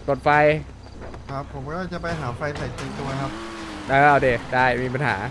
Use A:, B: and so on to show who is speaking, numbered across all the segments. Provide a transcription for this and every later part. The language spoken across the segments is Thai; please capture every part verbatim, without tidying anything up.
A: กดไฟ
B: ครับผมก็จะไปหาไฟใส่เต็มตัวครับ
A: ได้เอาเดได้มีปัญหา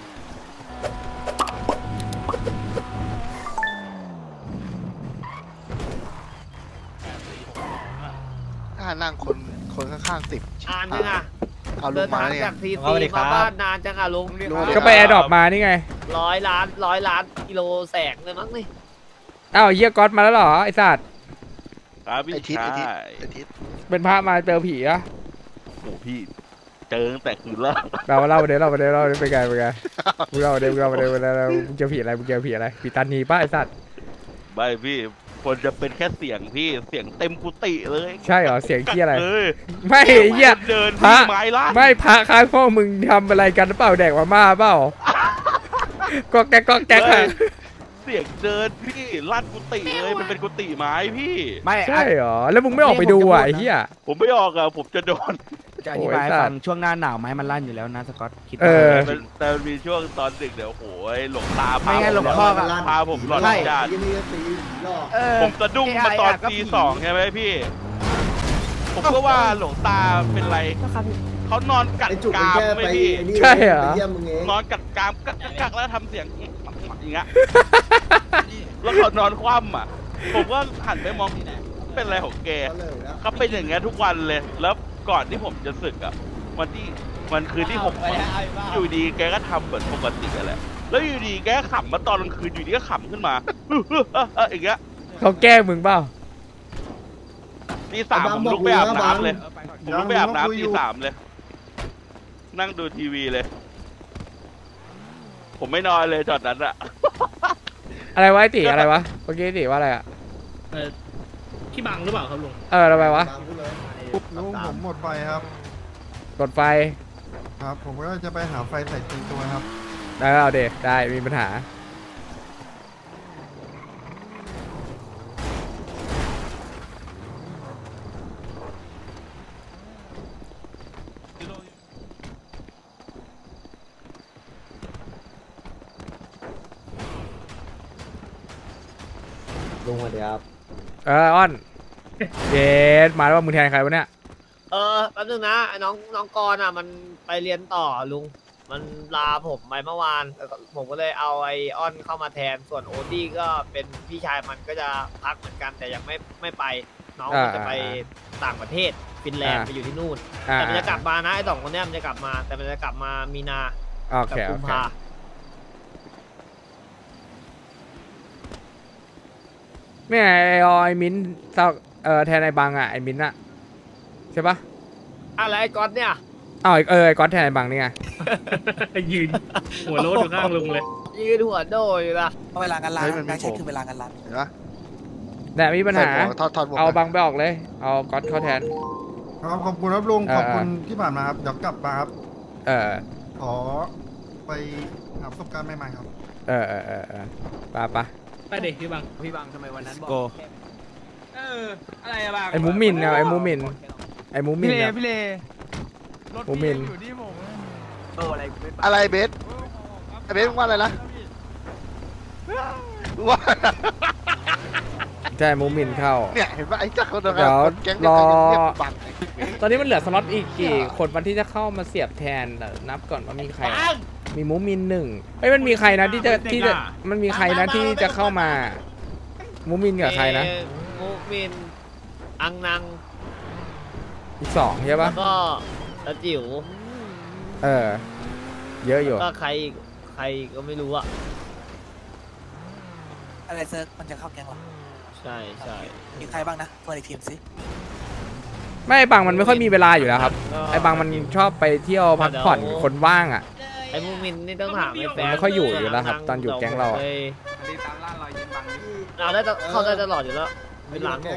C: ถ้านั่งคนคนข้างๆสิบ
D: อ่านยังอ่ะ
C: เอาลุ
D: เดิ
C: ง
D: น
C: มา
D: ทาง
C: เนี่ย
D: จากทีซีมาบ้านนานจังอ่ะลุง
A: ก็ไปแอร์ดรอปมานี่ไง
D: ร้อยล้านร้อยล้านกิโลแสงเลยมั้งนี่
A: อ้าวเยี่ยก๊อตมาแล้วเหรอไอสัตว์
E: ครับพี่ชาย
C: ไอทิศ
A: เป็นพระมาเจอผีอะ
E: โอ้พี่เจอตั้งแต่คืนแรก
A: เราเล่าไปเดี๋ยวเราไปเดี๋ยวเราไปไงไปไงมึงเล่าเดี๋ยวเราไปเดี๋ยวเรามึงเจอผีอะไรมึงเจอผีอะไรผีตานีป้าไอสัตว์
E: ไม่พี่คนจะเป็นแค่เสียงพี่เสียงเต็มกุฏิเลย
A: ใช่เหรอเสียงที่อะไร
E: เออ
A: ไม่เยี่ย
E: เดิน
A: พระ
E: ไม้ล่า
A: ไม่พระข้างพ่อมึงทำอะไรกันเปล่าแดกมาม่าเปล่าก็แก๊กก็แก๊กอะ
E: เสียงเดินพี่ลั่นกุฏิเลยมันเป็นกุฏิไม้พี่
A: ไม่ใช่เหรอแล้วมึงไม่ออกไปดูอ่ะไอ้เหี้ย
E: ผมไม่ออกอะผมจะโดน
F: จะอธิบายฟังช่วงหน้าหนาวไหมมันลั่นอยู่แล้วนะสกอตคิด
A: ว่า
E: แต่มีช่วงตอนดึกเดี๋ยวโอ้ยหลงตาพา
F: หลงพ่อ
E: พาผมหลอนญาติผมสะดุ้งมาตอนตีสองใช่ไหมพี่ผมก็ว่าหลงตาเป็นไรเขานอนกัดกามไหมพี่
A: ใช่เหรอน
E: อนกัดกามกักกักแล้วทำเสียงอย่างเงี้ยแล้วเขานอนคว่ำอ่ะผมก็หันไปมองเป็นอะไรของแกเขาเป็นอย่างเงี้ยทุกวันเลยแล้วก่อนที่ผมจะสึกอ่ะวันที่วันคืนที่ผมอยู่ดีแกก็ทำเหมือนปกติแหละแล้วอยู่ดีแกขำมาตอนกลางคืนอยู่ดีก็ขำขึ้นมาอย่างเงี้ย
A: เขาแก้มึงเปล่า
E: ตีสามผมลุกไปอาบน้ำเลยผมลุกไปอาบน้ำตีสามเลยนั่งดูทีวีเลยผมไม่นอนเลยจอดนั้นอะ
A: อะไรวะไอติอะไรวะเมื่อกี้ติว่าอะไรอะ
G: เออพี่บังหรือเปล่าครับลุง
A: เออทำไมวะ
B: ลุงผมหมดไฟครับ
A: กดไฟ
B: ครับผมก็จะไปหาไฟใส่เต็มตัวครับ
A: ได้เอาเดได้มีปัญหา
H: ลุงสวัสดีครับ
A: เอออ้อนเดดมาแล้วว่ามึงแทนใครวะเนี่ย
D: เออแป๊บนึงนะน้องน้องกรอ่ะมันไปเรียนต่อลุงมันลาผมไปเมื่อวานแล้วผมก็เลยเอาไอออนเข้ามาแทนส่วนโอดี้ก็เป็นพี่ชายมันก็จะพักเหมือนกันแต่ยังไม่ไม่ไปน้องมันจะไปต่างประเทศฟินแลนด์ไปอยู่ที่นู่นแต่มันจะกลับมานะไอสองคนนี้มันจะกลับมาแต่มันจะกลับมามีนากับกุมภา
A: ไม่ไอออยมิ้นเออแทนไอบังอ่ะไอมิ้นอะใช่ปะ
D: อะไรไอก๊อตเนี่ย
A: อ้าวเออไอก๊อตแทนไอบังนี่ไง
G: ยืนหัวโลดอยู่ข้างลุงเลย
D: ยืนหัวโดยอยู่ละ
F: เวลากันร้านการใช้คือเวลากันร้าน
C: เห็นปะ
A: แต่มีปัญหาเอาบังไปออกเลยเอาก๊อตเข้าแทน
B: ครับขอบคุณครับลุงขอบคุณที่ผ่านมาครับเดี๋ยวกลับมาครับ
A: เออ
B: ขอไปหาประสบการณ์ใหม่ๆครับ
A: เออเออเออเออปะปะ
G: ไปเด็กพี่บัง
F: พี่บังทำไมวันนั้นบอก
G: เอออะไรอะบัง
A: ไอมูมินเนี่ยไอมูมินไอมูมินเนี่ย
F: พี่เล
A: มูมิน
C: อะไรเบสไอเบสว่าอะไรนะว่า
A: ใช่มูมินเข้า
C: เนี่ยเห็นป่ะไอ้เจ้าคน
A: เดี๋ยวรอตอนนี้มันเหลือสล็อตอีกกี่คนวันที่จะเข้ามาเสียบแทนนับก่อนว่ามีใครมีมูมินหนึ่งเฮ้ยมันมีใครนะที่จะที่จะมันมีใครนะที่จะเข้ามามูมินกับใครนะ
D: มูมินอังนัง
A: อีกสองใช่ปะ
D: แล้วก็ตะจิ๋ว
A: เออเยอะอยู่
D: ก็ใครใครก็ไม่รู้อะ
F: อะไรเซิร์ฟมันจะเข้าแกงหรอ
D: ใช่ใช่
F: มีใครบ้างนะเปิดอีกทีมสิ
A: ไม่ไอ้บังมันไม่ค่อยมีเวลาอยู่แล้วครับไอ้บังมันชอบไปเที่ยวพักผ่อนคนว่างอ่ะ
D: ไอ้มูมินนี่ต้องถามไอ้แฟน
A: ไม่ค่อยอยู่อยู่แล้วครับตอนอยู่แก๊งเรา
D: เราได้เข้าได้ตลอดอยู่แล้วเป็นหลานผม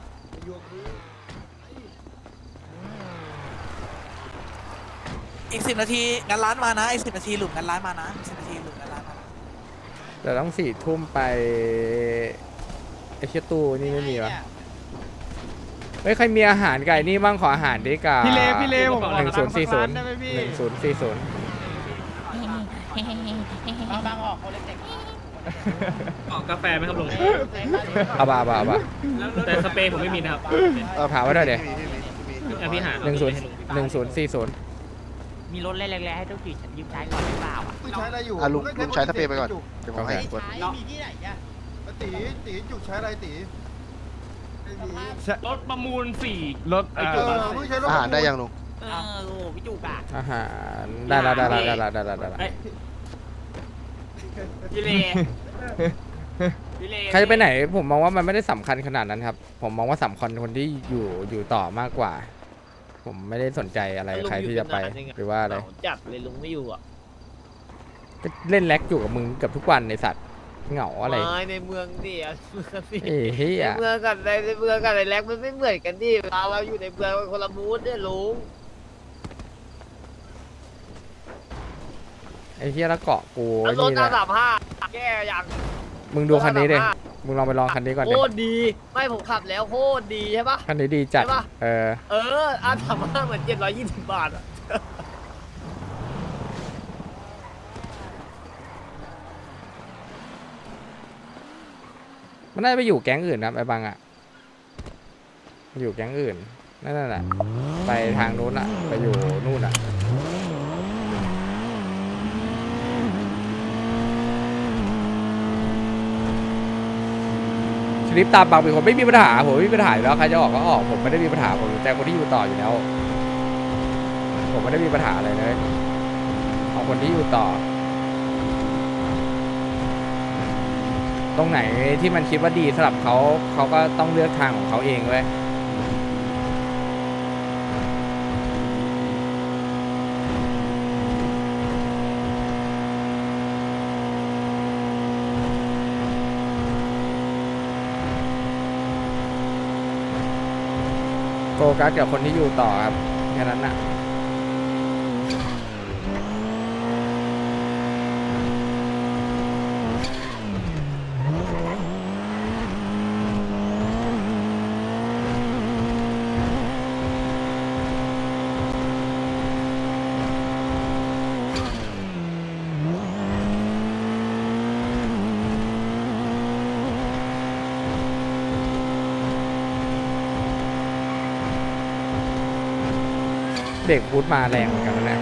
F: อีกสิบนาทีงานร้านมานะอีกสิบนาทีหลุมงานร้านมานะสิบนาทีหลุมงานร้านมา
A: แต่ต้องสี่ทุ่มไปไอเชี่ยตู้นี่ไม่มีวะเฮ้ยใครมีอาหารไก่นี่บ้างขออาหารดีกว่า
G: พี่เลพี่เลผม
A: หนึ่งศูนย์สี่ศูนย์หนึ่งศูนย์สี่ศูนย์
D: บางบางออกเขาเล็ก
G: ออกกาแฟไหมครับลุง
A: เอาบ่าบ่าบ่า
G: แต่สเปรย์ผมไม่มีนะครับ
A: ถามว่าได้เดี๋ยว
G: อ่ะพี่หา
A: หนึ่งศูนย์หนึ่งศูนย์สี่ศูนย์
H: มีรถเล่นแรงๆให้เจ้าจีฉันยืมใช้ก่อนหรือเปล่าอ่ะ
B: มึงใช้อะไรอยู่
C: อ่ะลุงลุงใช้สเปรย์ไปก่อนเดี๋ยวผมให้กด
B: มีที่ไหนอ่ะตีตีจุกใช้อะไรตี
G: รถประมูลสี่รถ
B: เออมึงใช้รถ
C: อาหารได้ยังลุง
H: เออโอ้พี่จุกอ่ะ
A: อาหารได้ละได้ละได้ละได้ละได้ละ
H: พี่เลพี่เล
A: ใครจะไปไหนผมมองว่ามันไม่ได้สำคัญขนาดนั้นครับ ผมมองว่าสำคัญคนที่อยู่อยู่ต่อมากกว่า ผมไม่ได้สนใจอะไรใครที่จะไปหรือว่าอะไร
D: จัดเลยลุงไม่อยู่อ่ะ
A: ก็เล่นแล็กอยู่กับมึงเกับทุกวันในสัตว์เหงาอะไร
D: ไม่ในเมืองดิอ่ะเมืองดิ
A: เอ้ยเฮีย
D: ในเมืองกับในในเมืองกับในแลกมันไม่เหมือนกันดิเวลาเราอยู่ในเมืองมันคนละมูดเนี่ยลุง
A: ไอ้เฮียแล้วเกาะกู
D: แล้
A: ไอ้
D: วรถ
A: นี่
D: หน้า
A: นะ
D: สามห้าแก้ยัง
A: มึงดูคันนี้ดิมึงลองไปลองคันนี้ก่อน
D: โค
A: ดิ
D: ตรดีไม่ผมขับแล้วโคตรดีใช่ปะ
A: คันนี้ดีจัด
D: ใช่ปะ
A: เออ
D: เอออาสามห้าเหมือนเจ็ดร้อยยี่สิบบาทอ่ะ
A: มันน่าจะไปอยู่แก๊งอื่นนะไอ้บังอ่ะอยู่แก๊งอื่นนั่นน่ะไปทางนู้นอ่ะไปอยู่นู่นอ่ะคลิปตามบังเป็นคนไม่มีปัญหาผมไม่มีปัญหาอยู่แล้วใครจะออกก็ออกผมไม่ได้มีปัญหาผมแต่คนที่อยู่ต่ออยู่แล้วผมไม่ได้มีปัญหาอะไรเลยเอาคนที่อยู่ต่อตรงไหนที่มันคิดว่าดีสำหรับเขาเขาก็ต้องเลือกทางของเขาเองเว้ยโฟกัสกับคนที่อยู่ต่อครับแค่นั้นน่ะเด็กพูดมาแรงเหมือนกันนะ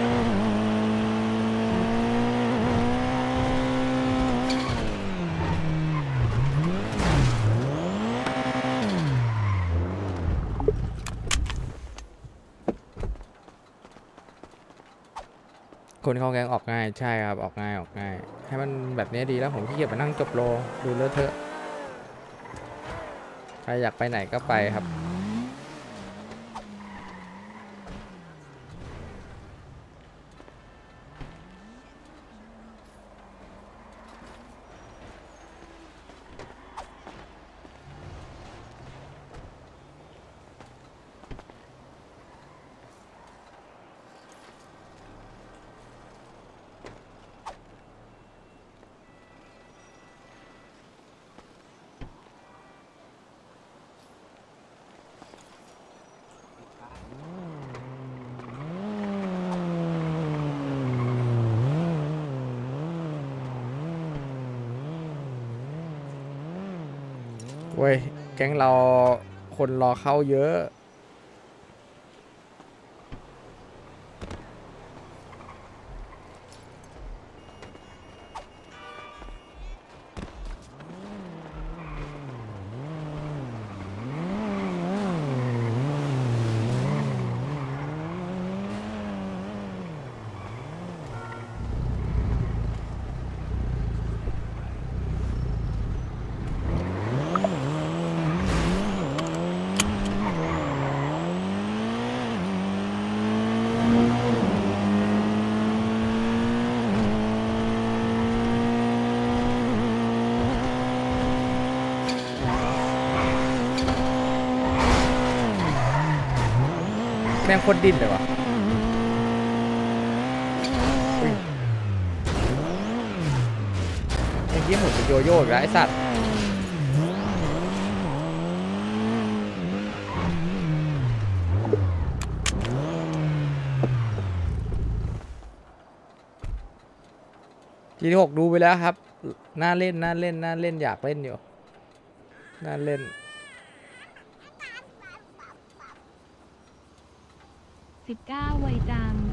A: คนเข้าแก๊งออกง่ายใช่ครับออกง่ายออกง่ายให้มันแบบนี้ดีแล้วผมขี้เกียจมานั่งจบโลดูเลอะเทอะใครอยากไปไหนก็ไปครับเว้ยแก๊งเราคนรอเข้าเยอะแม่งโคตรดิ้นเลยวะไอ้เหี้ยหมุนเป็นโยโย่อีกแล้วไอ้สัตว์ทีที่หกดูไปแล้วครับน่าเล่นน่าเล่นน่าเล่นอยากเล่นอยู่น่าเล่น
I: สิบเก้าไวจัง